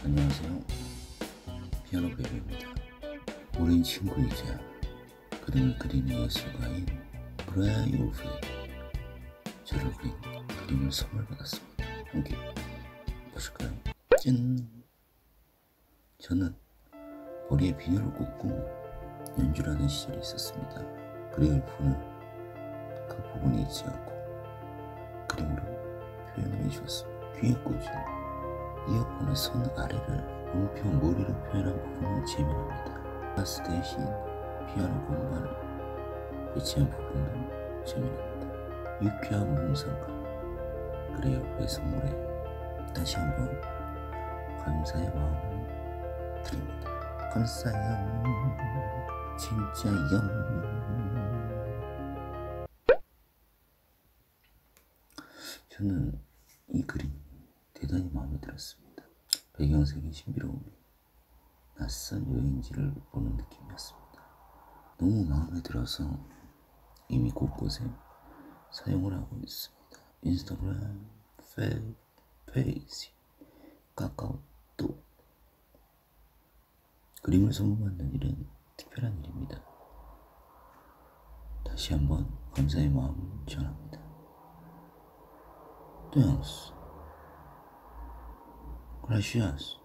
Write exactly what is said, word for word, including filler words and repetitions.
안녕하세요. 피아노 베이비입니다. 어린 친구이자 그림을 그리는 예술가인 브라이언 울프의 저를 그린 그림을 선물 받았습니다. 함께 보실까요? 짠! 저는 머리에 비녀를 꽂고 연주를 하는 시절이 있었습니다. 브라이언 울프는 그 부분이 있지 않고 그림으로 표현을 해주었습니다. 귀에 꽂은 이어폰의 손 아래를 우편 머리로 표현한 부분은 재미납니다. 가스 대신 피아노 건반을 배치한 부분도 재미납니다. 유쾌한 몽상감, 그레이어프의 선물에 다시 한번 감사의 마음을 드립니다. 감사해요. 진짜요. 저는 이 그림 대단히 마음에 들었습니다. 배경색의 신비로움이 낯선 여행지를 보는 느낌이었습니다. 너무 마음에 들어서 이미 곳곳에 사용을 하고 있습니다. 인스타그램, 페이스, 카카오톡. 그림을 선물받는 일은 특별한 일입니다. 다시 한번 감사의 마음을 전합니다. Deus, gracias.